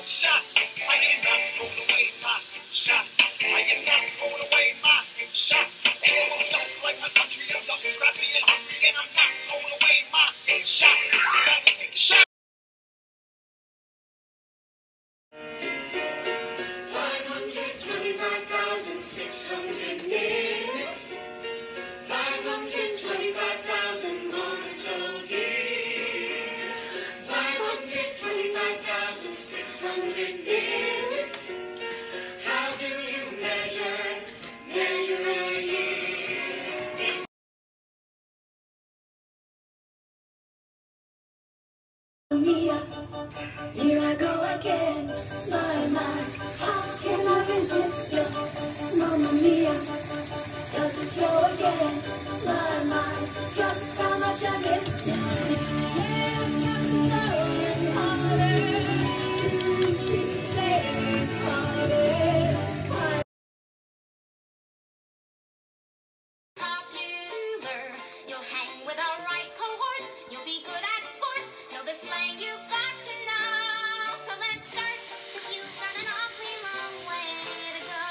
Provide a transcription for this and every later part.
shot. I am not throwing away my shot. I am not throwing away my shot. And I'm just like a country of dumb, scrappy and hungry, and I'm not throwing away my shot. Gotta take a shot. 525,600 minutes, 525,000 moments, oh dear. 525,600 minutes. How do you measure a year? Mia, here I go again. My, how can I resist you? Mamma mia, does it show again? My, just how much I miss you. Here's nothing harder. Popular, you'll hang with our right cohorts. You'll be good at sports. Know the slang you've got to know. So let's start, 'cause you've got an awfully long way to go.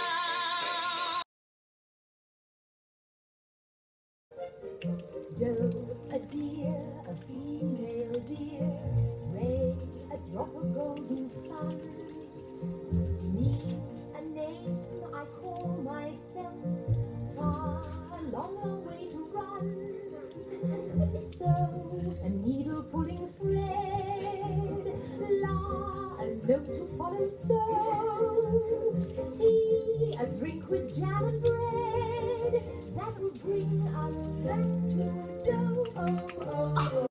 Joe, a deer, a female deer. Ray, a drop of golden sun. Me, a name I call myself. Far, a long, long way to run. So, a needle pulling thread. La, a note to follow. So, tea, a drink with jam and bread. That will bring us back to dough.